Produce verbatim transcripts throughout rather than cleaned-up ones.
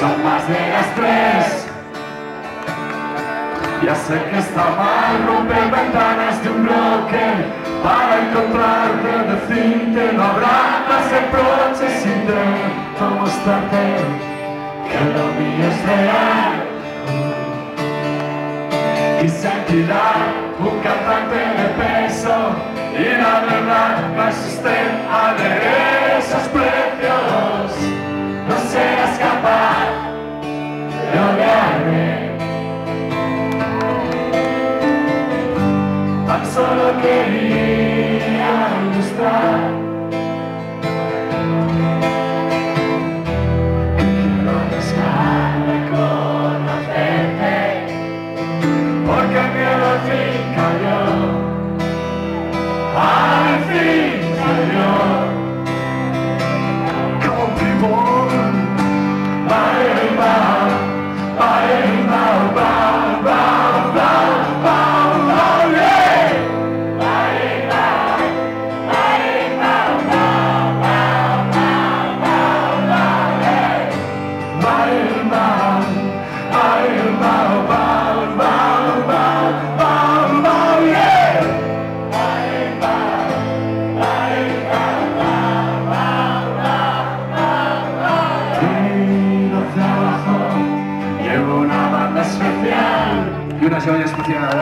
son más de las tres. Ya sé que está mal romper ventanas de un bloque para encontrarte, decirte no habrá más reproches. Intento mostrarte que lo mío es real. Quise alquilar un cantante de peso y la verdad me asusté al ver esos precios. No serás capaz de odiarme. Tan solo quería ilustrar que quiero desear reconocerte, porque el miedo al fin cayó, al fin cayó. Come on people, bye bye, bye bye, bye bye, bye bye, yeah. Bye bye, bye bye, bye bye, bye bye, yeah. Bye bye, bye bye, bye bye, bye bye, bye, yeah. Bye bye, bye bye, bye bye, tiro hacia abajo, llevo una banda especial y una joya especial.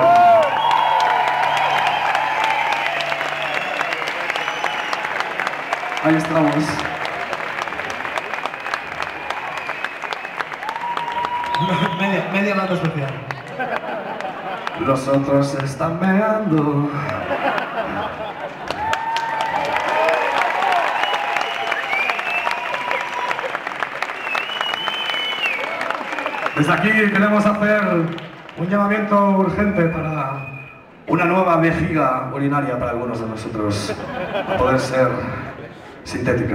Ahí estamos. media, media banda especial. Los otros están meando. Desde aquí queremos hacer un llamamiento urgente para una nueva vejiga urinaria para algunos de nosotros, a poder ser sintética.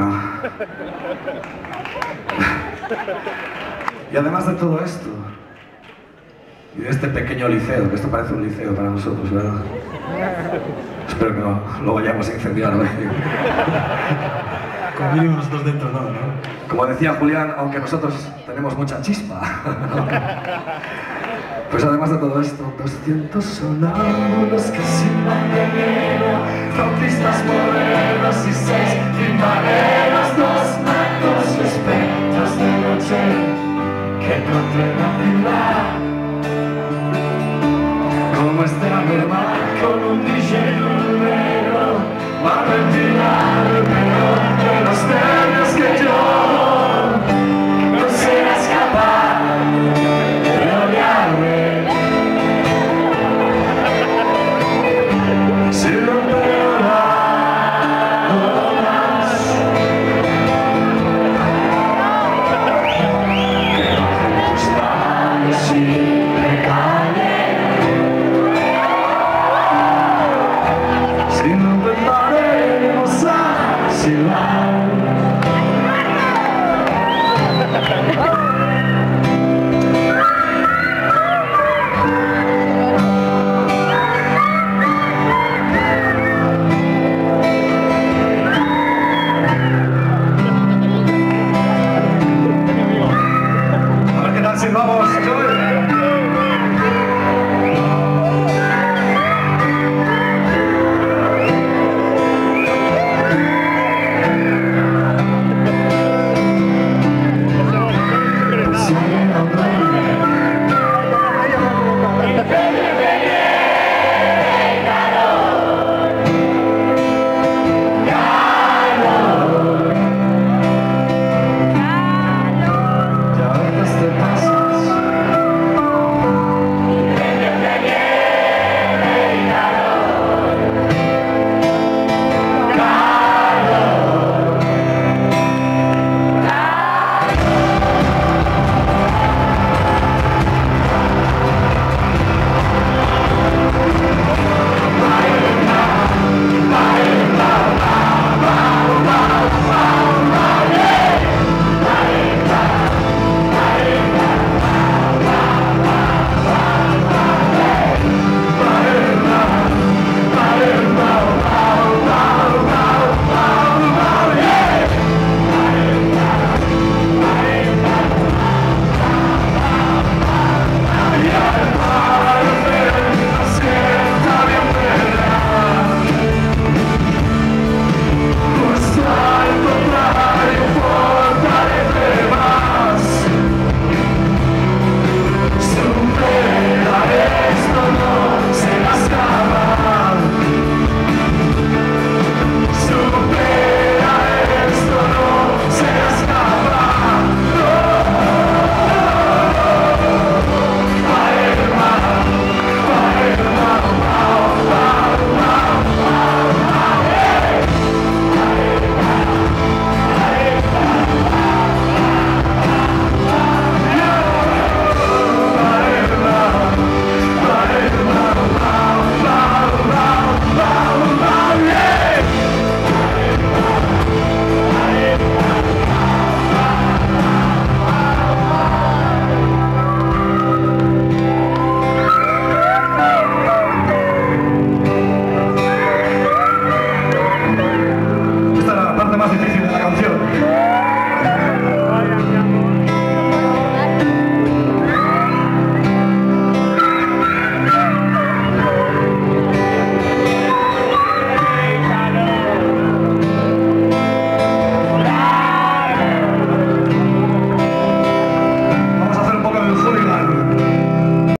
Y además de todo esto, y de este pequeño liceo, que esto parece un liceo para nosotros, ¿verdad? Espero que no lo vayamos a incendiar hoy. Como mínimo nosotros dentro, no, ¿no? Como decía Julián, aunque nosotros tenemos mucha chispa. Pues además de todo esto, doscientos sonámbulos que silban de miedo, fautistas modernos y seis timbaneros, dos macos espectros de noche que encontré en la ciudad. Como este anormal con un D J negro, va a ventilar el peor.